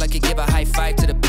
I could give a high five to the